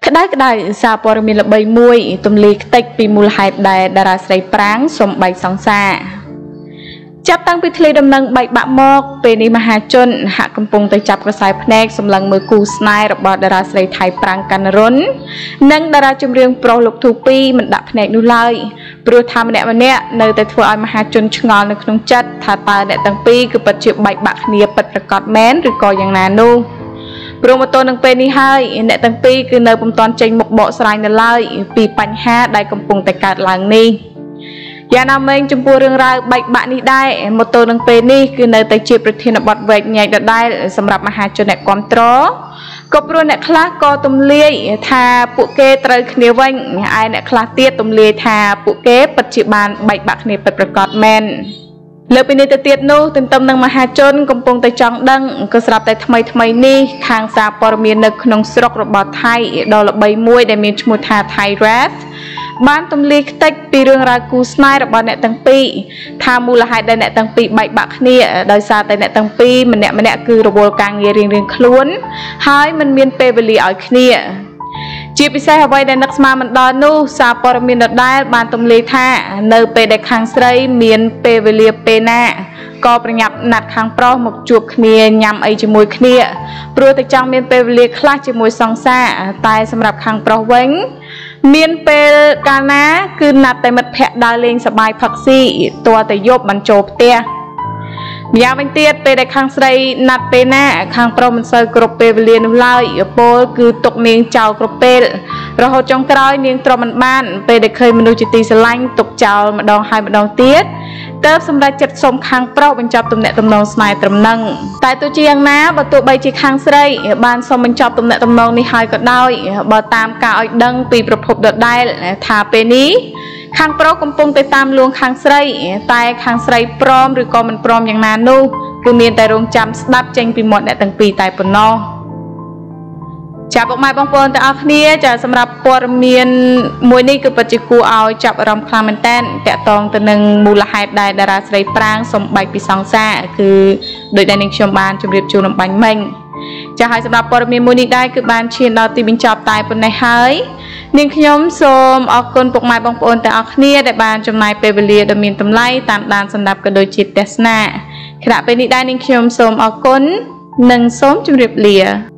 Kdai sa por mi lebay mui tumli tek pi mul haid dai dara srei prang som bai song saចាប់តាំងពីធ្លីដំណឹងបែកបាក់មកពេលនេះមហាជនហាក់កំពុងតែចាប់ខ្សែភ្នែកសម្លឹងមើលគូស្នេហ៍របស់តារាស្រីថៃប្រាំងកណ្ណរុននិងតារាចម្រៀងប្រុសលោកទូពីមិនដាក់ភ្នែកនោះឡើយព្រោះថាម្នាក់នៅតែធ្វើឲ្យមហាជនឆ្ងល់នៅក្នុងចិត្តថាតើអ្នកទាំងពីរគឺពិតជាបែកបាក់គ្នាពិតប្រាកដមែនឬក៏យ៉ាងណានោះព្រមទៅនឹងពេលនេះហើយអ្នកទាំងពីរគឺនៅពុំទាន់ចេញមុខបកស្រាយនៅឡើយពីបញ្ហាដែលកំពុងតែកើតឡើងនេះយ៉ាងណាមិញចំពោះរឿងរ៉ាវបែកបាក់នេះដែរមកទល់នឹងពេលនេះគឺនៅតែជាប្រធានបទវែកញែកដដែលសម្រាប់មហាជនអ្នកគាំទ្រក៏ព្រោះអ្នកខ្លះក៏ទម្លាយថាពួកគេត្រូវគ្នាវិញឯអ្នកខ្លះទៀតទម្លាយថាពួកគេពិតជាបានបែកបាក់គ្នាពិតប្រាកដមែនលើពីនេះទៅទៀតនោះទន្ទឹមនឹងមហាជនកំពុងតែចង់ដឹងក៏ស្រាប់តែថ្មីនេះខាងសារព័ត៌មាននៅក្នុងស្រុករបស់ថៃដ៏ល្បីមួយដែលមានឈ្មោះថា Thai Rasបានទម្លាយខ្ទេចពីរឿងរ៉ាវគូស្នេហ៍របស់អ្នកទាំងពីរថាមូលហេតុដែលអ្នកទាំងពីរបែកបាក់គ្នាដោយសារតែអ្នកទាំងពីរម្នាក់គឺរវល់ការងាររៀងខ្លួនហើយមិនមានពេលវេលាឲ្យគ្នាជាពិសេសអ្វីដែលនឹកស្មានមិនដល់នោះសារព័ត៌មានដដែលបានទម្លាយថានៅពេលដែលខាងស្រីមានពេលវេលាពេលណាក៏ប្រញាប់ណាត់ខាងប្រុសមកជួបគ្នាញ៉ាំអីជាមួយគ្នាព្រោះតែចង់មានពេលវេលាខ្លះជាមួយសង្សារតែសម្រាប់ខាងប្រុសវិញមានពេលកាលណាគឺណាត់តែមិត្តភ័ក្តិដើរលេងសប្បាយផឹកស៊ីទាល់តែយប់មិនចូលផ្ទះម្យ៉ាងវិញទៀតពេលដែលខាងស្រីណាត់ពេលណាខាងប្រុសមិនសូវគ្រប់ពេលវេលានោះឡើយពលគឺទុកនាងចោលគ្រប់ពេលរហូតចុងក្រោយនាងទ្រាំមិនបានពេលដែលឃើញមនុស្សជាទីស្រឡាញ់ទុកចោលម្ដងហើយម្ដងទៀតទើបសម្រេចចិត្តសុំខាងប្រុសបញ្ចប់ទំនាក់ទំនងស្នេហ៍ត្រឹមនឹងតែទោះជាយ៉ាងណាបើទោះបីជាខាងស្រីបានសុំបញ្ចប់ទំនាក់ទំនងនេះហើយក៏ដោយបើតាមការឲ្យដឹងពីប្រភពដដែលថាពេលនេះខាងប្រុសកំពុងតែតាមលួងខាងស្រីតែខាងស្រីព្រមឬក៏មិនព្រមយ៉ាងណានោះគឺមានតែរងចាំស្ដាប់ចេញពីមាត់អ្នកទាំងពីរតែប៉ុណ្ណោះចាពុកម៉ែបងប្អូនទាំងអស់គ្នាចាសម្រាប់ព័ត៌មានមួយនេះគឺពិតជាគួរឲ្យចាប់អារម្មណ៍ខ្លាំងមែនតើតាក់ទងទៅនឹងមូលហេតុដែលតារាស្រីប្រាងសំបែកពីសង្សារគឺដោយដែលនាងខ្ញុំបានជម្រាបជូនអំបញ្ញមិញចាហើយសម្រាប់ព័ត៌មានមួយនេះដែរគឺបានឈានដល់ទីបញ្ចប់តែប៉ុណ្ណេះហើយនាងខ្ញុំសូមអរគុណពុកម៉ែបងប្អូនទាំងអស់គ្នាដែលបានចំណាយពេលវេលាដ៏មានតម្លៃតាមដានសម្ដាប់ក៏ដូចជាទស្សនាខណៈពេលនេះដែរនាងខ្ញុំសូមអរគុណនិងសូមជម្រាបលា